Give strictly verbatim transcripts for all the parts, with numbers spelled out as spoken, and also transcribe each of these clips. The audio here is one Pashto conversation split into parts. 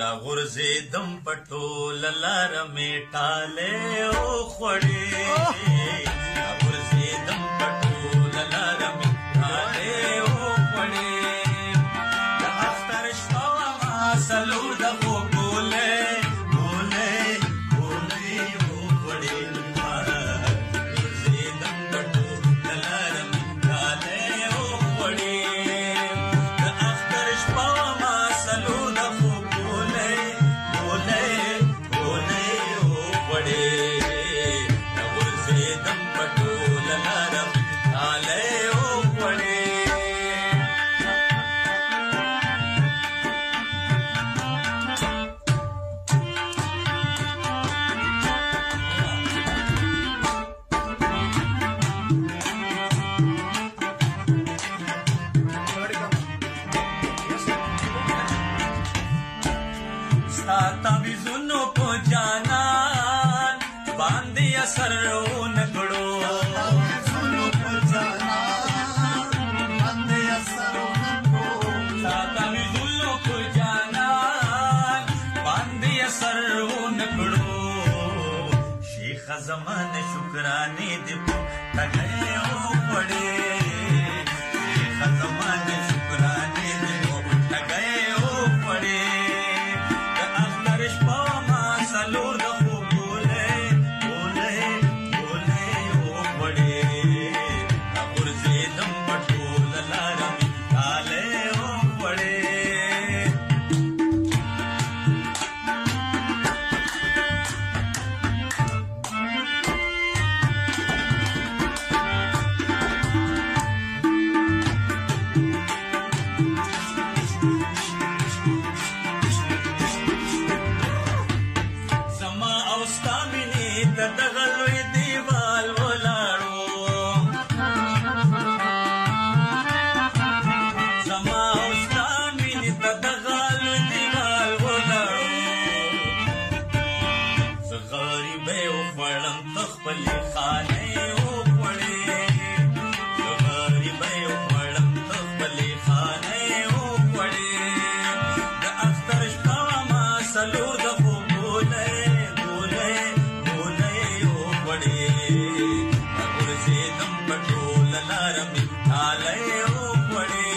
را غرزیدم پټول لار می ټاله او خوړې را غرزیدم پټول لار می ټاله او خوړې د اختر شپه ما سلو د خو ګولې ګولې ګولې او خوړې غرزیدم پټول لار می ټاله او خوړې د اختر شپه ما سلو د خو ګولې ګولې ګولې او خوړې د غرزیدم پټول لار می ټاله او خوړې ستا تعویذونو په جانان باندې اثر ونه کړو ستا تعویذونو په جانان باندې اثر ونه کړو شیخ زمان شکرانې دې په تګې وړې شیخ زمان شکرانې دې په تګې وړې سلور د خو ګولې ګولې ګولې او خوړې را غرزیدم پټول لار می ټاله او خوړې زما او ستا مینې ته دغه لوی دیوال ولاړو زما او ستا مینې ته دغه لوی دیوال ولاړو زه غریبۍ وخوړم ته خپلې خانۍ وخوړې زه غریبۍ وخوړم ته خپلې خانۍ وخوړې د اختر شپه وه ما سلور د خو ګولۍ غرزیدم پټول لار می ټاله او خوړې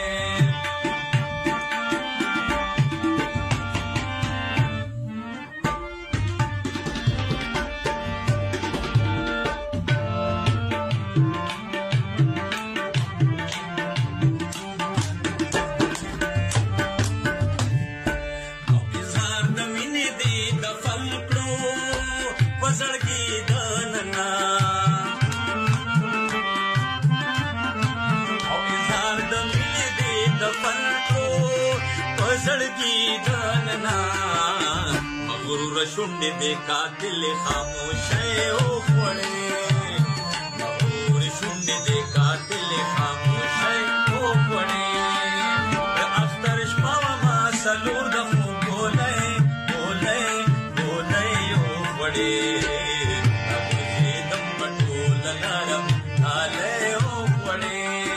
او اظهار د مینې دې دفن کړو په زړګي د ننا او اظهار د مینې دې دفن کړو په زړګي د ننا مغرور شونډې دې قاتل خاموشۍ وخوړې مغرور شونډې دې قاتل خاموشۍ وخوړې د اختر شپه وه ما سلور د خو ګولۍ ګولۍ ګولۍ وخوړې را غرزیدم پټول لار می ټاله وخوړې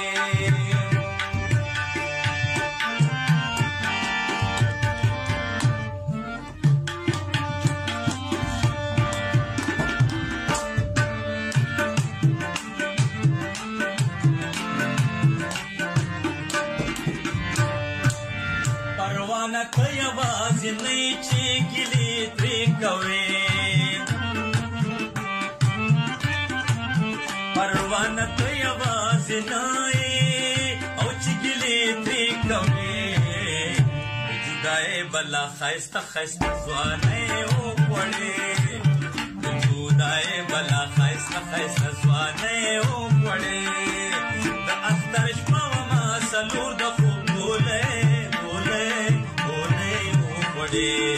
پروانه ته یوازې نه یې چې ګیلې ترې کوې پروانه ته یوازې نه یې او چې ګیلې ترې کوې د جدایۍ بلا ښایسته ښایسته ځوانۍ وخوړې د جدایۍ بلا ښایسته ښایسته ځوانۍ وخوړې د اختر شپه وه ما سلور د خو ګولۍ ګولۍ ګولۍ وخوړې